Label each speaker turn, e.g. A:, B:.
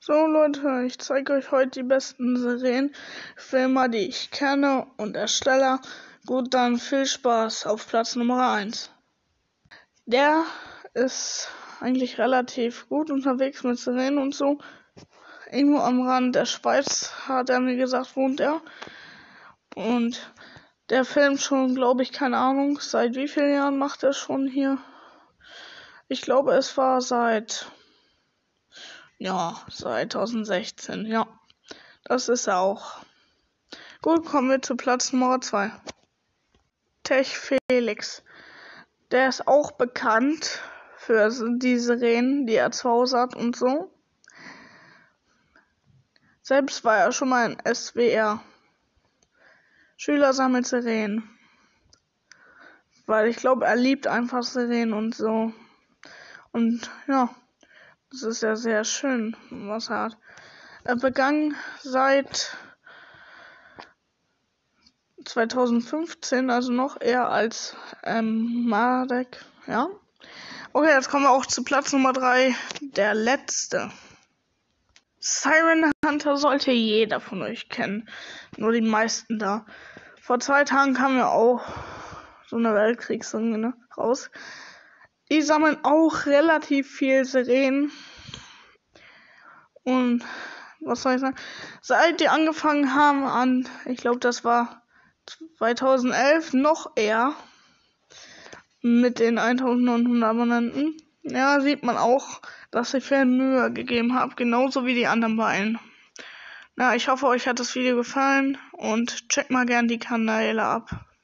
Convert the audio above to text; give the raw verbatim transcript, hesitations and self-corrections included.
A: So Leute, ich zeige euch heute die besten Serienfilmer, die ich kenne und erstelle. Gut, dann viel Spaß auf Platz Nummer eins. Der ist eigentlich relativ gut unterwegs mit Serien und so. Irgendwo am Rand der Schweiz, hat er mir gesagt, wohnt er. Und der filmt schon, glaube ich, keine Ahnung, seit wie vielen Jahren macht er schon hier? Ich glaube, es war seit... Ja, zweitausendsechzehn, ja. Das ist er auch. Gut, kommen wir zu Platz Nummer zwei. Tech Felix. Der ist auch bekannt für die Sirenen, die er zu Hause hat und so. Selbst war er schon mal in S W R. Schüler sammelt Sirenen. Weil ich glaube, er liebt einfach Sirenen und so. Und ja, das ist ja sehr schön, was er hat. Er begann seit zweitausendfünfzehn, also noch eher als ähm, Marek, ja. Okay, jetzt kommen wir auch zu Platz Nummer drei, der letzte. Siren Hunter sollte jeder von euch kennen, nur die meisten da. Vor zwei Tagen kam ja auch so eine Weltkriegsringe ne, raus. Die sammeln auch relativ viel Sirenen. Und was soll ich sagen? Seit die angefangen haben an, ich glaube das war zweitausendelf, noch eher, mit den eintausendneunhundert Abonnenten, ja, sieht man auch, dass ich viel Mühe gegeben habe, genauso wie die anderen beiden. Na, ich hoffe, euch hat das Video gefallen und checkt mal gern die Kanäle ab.